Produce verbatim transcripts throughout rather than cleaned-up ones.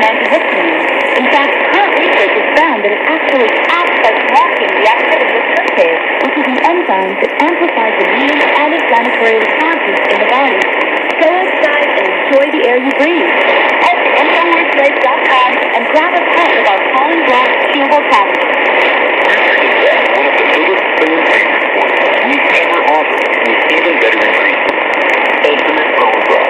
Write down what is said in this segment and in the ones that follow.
antihistamine. In fact, current research has found that it actually acts by blocking the activity of tryptase, which is an enzyme that amplifies immune and inflammatory responses in the body. Go outside and enjoy the air you breathe. Head to infowars life dot com and grab a pack of our pollen block chewable tablets. One of the newest bone pain formulas we've ever offered with even better ingredients. Ultimate Bone Broth.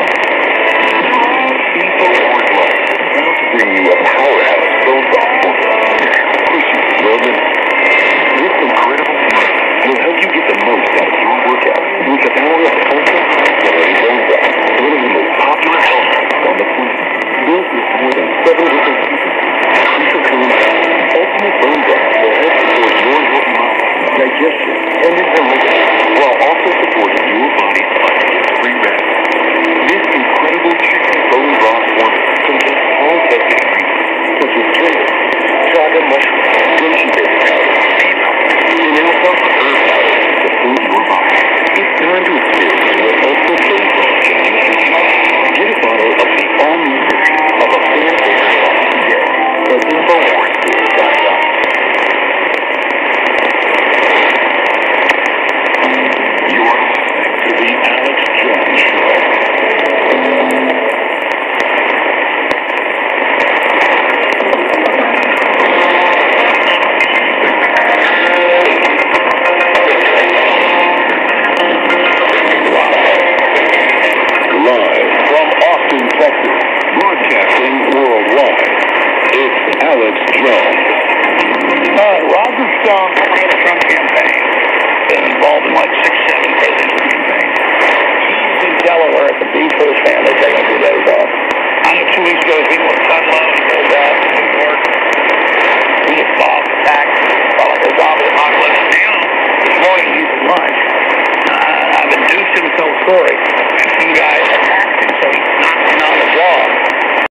InfoWars Life is proud to bring you a powerhouse bone broth formula to help push you to your limits. This incredible formula will help you get the most out of your workout with the power of Ultimate Bone Broth, one of the most popular health foods on the planet. Built with more than seven different pieces and crucial compounds, Ultimate Bone Broth will help support your healthy mind, digestion, and immunity, while also supporting your body's cycle of free radicals. This incredible chicken bone broth formula contains all tested ingredients, such as ginger, chaga mushroom, reishi berry powder, sea salt, and alfalfa herb powder to food your body. It's time to experience what Ultimate Bone Broth can do for you. Get a bottle of the all-new version of a fan favorite broth today at infowars dot com. You're listening to the Alex Jones Show. Live from Austin, Texas, broadcasting worldwide, it's Alex Jones. Uh, Roger Stone, over the Trump campaign, been involved in like six, seven presidential campaigns. He's in Delaware at the B First family taking a few days off. I know two weeks ago, people at Sunlow, he goes out in New York. We get bombed, attacked, felt like a zombie apocalypse. Now, this morning, he's at lunch. Uh, I've induced him to tell a story.